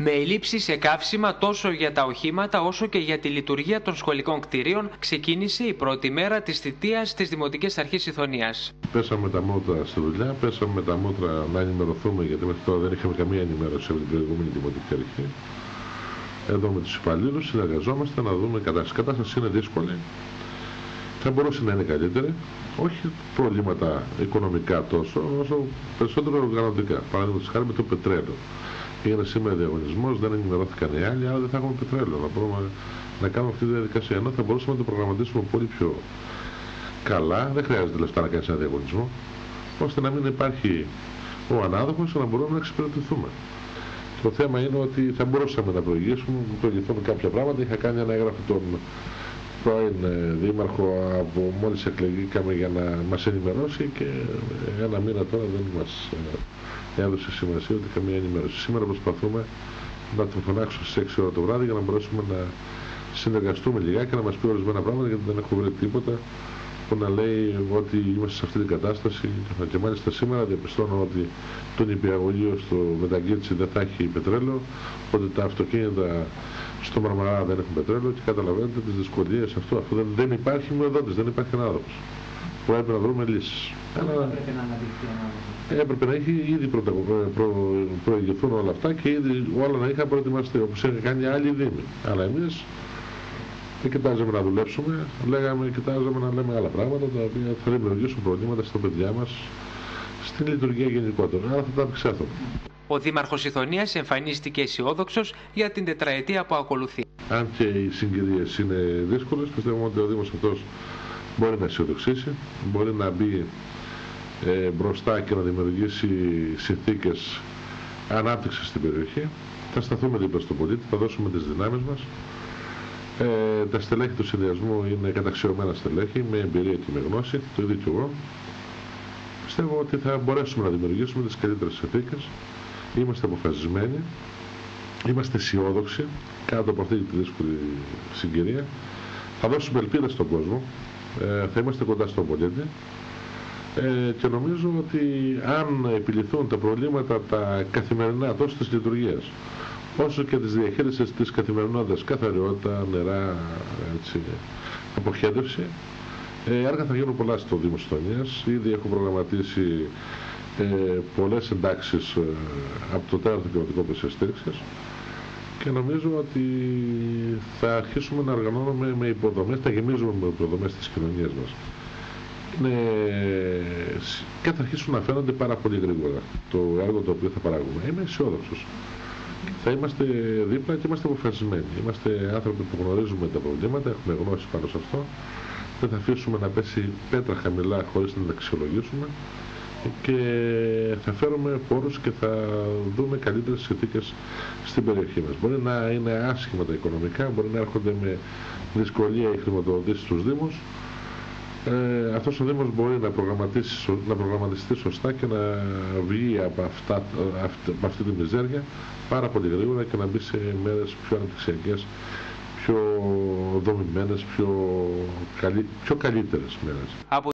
Με ελλείψεις σε καύσιμα τόσο για τα οχήματα όσο και για τη λειτουργία των σχολικών κτηρίων, ξεκίνησε η πρώτη μέρα της θητείας στις Δημοτικές Αρχές Ιθωνίας. Πέσαμε τα μούτρα στη δουλειά, πέσαμε με τα μούτρα να ενημερωθούμε, γιατί μέχρι τώρα δεν είχαμε καμία ενημέρωση από την προηγούμενη Δημοτική Αρχή. Εδώ με τους υπαλλήλους συνεργαζόμαστε να δούμε η κατάσταση είναι δύσκολη. Θα μπορούσε να είναι καλύτερη, όχι προβλήματα οικονομικά τόσο, όσο περισσότερο οργανωτικά. Παραδείγματος χάρη με το πετρέλαιο. Έγινε σήμερα διαγωνισμός, δεν ενημερώθηκαν οι άλλοι, άρα δεν θα έχουμε πετρέλαιο. Να μπορούμε να κάνουμε αυτή τη διαδικασία. Ενώ θα μπορούσαμε να το προγραμματίσουμε πολύ πιο καλά, δεν χρειάζεται λεφτά να κάνει ένα διαγωνισμό, ώστε να μην υπάρχει ο ανάδοχος, να μπορούμε να εξυπηρετηθούμε. Το θέμα είναι ότι θα μπορούσαμε να προηγηθούμε κάποια πράγματα. Είχα κάνει ένα έγγραφο τον πρώην δήμαρχο από μόλις εκλεγήκαμε για να μας ενημερώσει και ένα μήνα τώρα δεν μας έδωσε σημασία ούτε καμία ενημέρωση. Σήμερα προσπαθούμε να τον φωνάξουμε στις 6 ώρα το βράδυ για να μπορέσουμε να συνεργαστούμε λιγάκι και να μας πει ορισμένα πράγματα, γιατί δεν έχω βρει τίποτα που να λέει ότι είμαστε σε αυτή την κατάσταση. Και μάλιστα σήμερα διαπιστώνω ότι το νηπιαγωγείο στο Μεταγκίτσι δεν θα έχει πετρέλαιο, ότι τα αυτοκίνητα στο Μαρμαρά δεν έχουν πετρέλαιο και καταλαβαίνετε τις δυσκολίες αυτό. Αφού δεν υπάρχει μειοδότης, δεν υπάρχει ανάδοχος. Πρέπει να βρούμε λύσεις. Έπρεπε να έχει ήδη προηγηθούν όλα αυτά και ήδη όλα να είχαν προετοιμαστεί, όπως είχαν κάνει άλλοι δήμοι. Αλλά εμείς δεν κοιτάζαμε να δουλέψουμε, κοιτάζαμε να λέμε άλλα πράγματα τα οποία θα δημιουργήσουν προβλήματα στα παιδιά μας, στην λειτουργία γενικότερα. Άρα θα τα απεξέλθουμε. Ο Δήμαρχος Ιθωνίας εμφανίστηκε αισιόδοξος για την τετραετία που ακολουθεί. Αν και οι συγκυρίες είναι δύσκολες, πιστεύω ότι ο Δήμος αυτός μπορεί να αισιοδοξήσει, μπορεί να μπει μπροστά και να δημιουργήσει συνθήκες ανάπτυξης στην περιοχή. Θα σταθούμε δίπλα στον πολίτη, θα δώσουμε τις δυνάμεις μας. Τα στελέχη του συνδυασμού είναι καταξιωμένα στελέχη, με εμπειρία και με γνώση, το ίδιο και εγώ. Πιστεύω ότι θα μπορέσουμε να δημιουργήσουμε τις καλύτερες συνθήκες. Είμαστε αποφασισμένοι, είμαστε αισιόδοξοι κάτω από αυτή τη δύσκολη συγκυρία. Θα δώσουμε ελπίδα στον κόσμο, θα είμαστε κοντά στον πολίτη και νομίζω ότι αν επιληθούν τα προβλήματα τα καθημερινά τόσο της λειτουργίας όσο και της διαχείρισης της καθημερινότητας, καθαριότητα, νερά, αποχέτευση, έργα θα γίνουν πολλά στο Δήμο Ιθωνίας. Ήδη έχω προγραμματίσει πολλές εντάξεις από το 4ο κοινοτικό πλαίσιο στήριξης και νομίζω ότι θα αρχίσουμε να οργανώνουμε με υποδομές, θα γεμίζουμε με υποδομές της κοινωνίας μας και θα αρχίσουν να φαίνονται πάρα πολύ γρήγορα το έργο το οποίο θα παράγουμε. Είμαι αισιόδοξος. Θα είμαστε δίπλα και είμαστε αποφασισμένοι. Είμαστε άνθρωποι που γνωρίζουμε τα προβλήματα, έχουμε γνώση πάνω σε αυτό. Δεν θα αφήσουμε να πέσει πέτρα χαμηλά χωρίς να τα αξιολογήσουμε και θα φέρουμε πόρους και θα δούμε καλύτερες συνθήκες στην περιοχή μας. Μπορεί να είναι άσχημα τα οικονομικά, μπορεί να έρχονται με δυσκολία οι χρηματοδοτήσεις στους Δήμους. Αυτός ο Δήμος μπορεί να προγραμματιστεί σωστά και να βγει από αυτή τη μιζέρια πάρα πολύ γρήγορα και να μπει σε μέρες πιο αναπτυξιακές, πιο δομημένες, πιο καλύτερες μέρες.